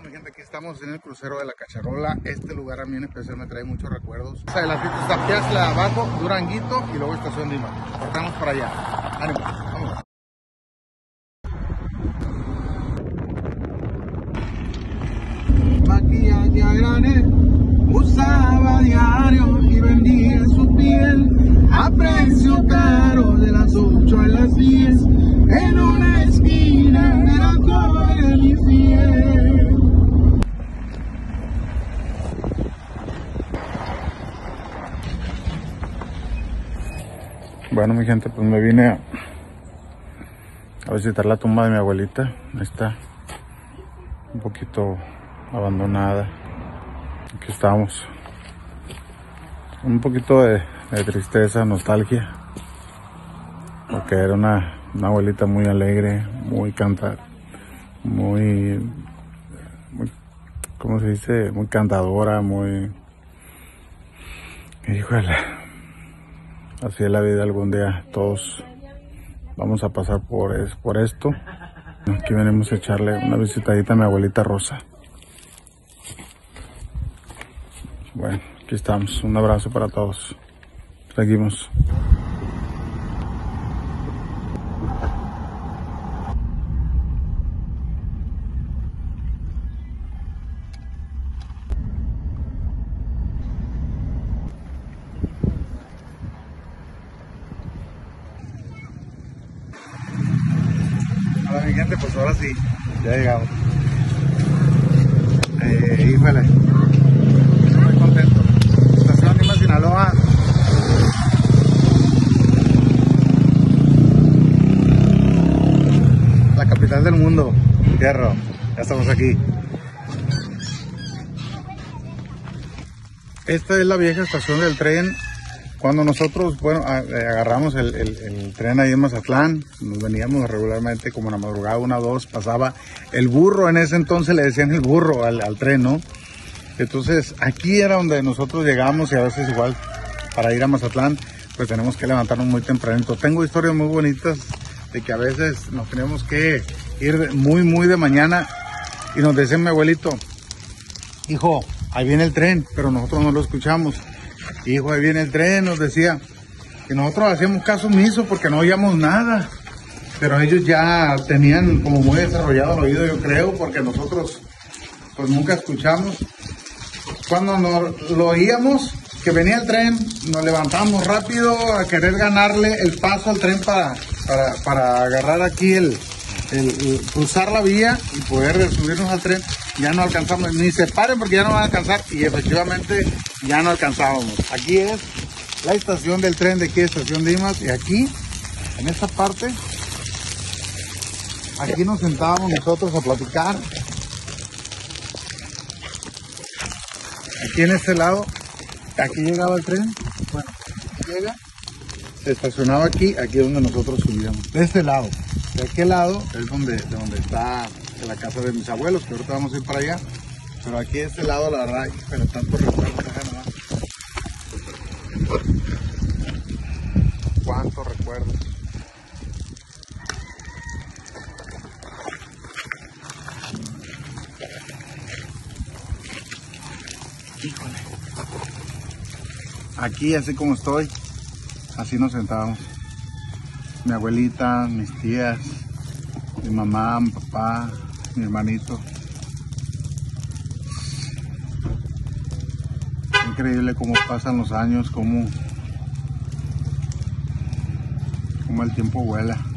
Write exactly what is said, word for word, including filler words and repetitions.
Mi gente, aquí estamos en el crucero de la Cacharola. Este lugar a mí en especial me trae muchos recuerdos. O sea, de la fiesta está Piazza de abajo, Duranguito y luego Estación Dimas. Partamos para allá. Ánimo, vamos. Maquillaje a granel, usaba diario y vendía su piel a precio caro de las ocho a las diez. En una esquina era joven y fiel. Bueno, mi gente, pues me vine a, a visitar la tumba de mi abuelita. Ahí está, un poquito abandonada. Aquí estamos. Un poquito de, de tristeza, nostalgia, porque era una, una abuelita muy alegre, muy canta, muy, muy, ¿cómo se dice? Muy cantadora, muy, híjole, así es la vida. Algún día todos vamos a pasar por, es, por esto. Aquí venimos a echarle una visitadita a mi abuelita Rosa. Bueno, aquí estamos. Un abrazo para todos. Seguimos. Hola mi gente, pues ahora sí, ya llegamos. Eh, híjole, muy contento. Estación Dimas, Sinaloa. La capital del mundo, Fierro. Ya estamos aquí. Esta es la vieja estación del tren. Cuando nosotros, bueno, agarramos el, el, el tren ahí en Mazatlán, nos veníamos regularmente como en la madrugada, una o dos, pasaba el burro. En ese entonces le decían el burro al, al tren, ¿no? Entonces aquí era donde nosotros llegamos, y a veces igual para ir a Mazatlán pues tenemos que levantarnos muy tempranito. Tengo historias muy bonitas de que a veces nos tenemos que ir muy muy de mañana y nos decía mi abuelito: hijo, ahí viene el tren, pero nosotros no lo escuchamos. Hijo, ahí viene el tren, nos decía. Y nosotros hacíamos caso omiso porque no oíamos nada, pero ellos ya tenían como muy desarrollado el oído, yo creo, porque nosotros pues nunca escuchamos. Cuando nos lo oíamos que venía el tren, nos levantamos rápido a querer ganarle el paso al tren para, para, para agarrar aquí el, el, el cruzar la vía y poder subirnos al tren. Ya no alcanzamos, ni se paren porque ya no van a alcanzar, y efectivamente ya no alcanzábamos. Aquí es la estación del tren de aquí, Estación Dimas, y aquí, en esta parte, aquí nos sentábamos nosotros a platicar. Aquí en este lado, aquí llegaba el tren, bueno, llega, se estacionaba aquí, aquí es donde nosotros subíamos. De este lado, de aquel lado es donde, de donde está la casa de mis abuelos, que ahorita vamos a ir para allá. Pero aquí de este lado, la verdad, pero tanto recuerdo, nomás. Cuántos recuerdos. Híjole. Aquí, así como estoy, así nos sentábamos. Mi abuelita, mis tías, mi mamá, mi papá, mi hermanito. Increíble cómo pasan los años, cómo, cómo el tiempo vuela.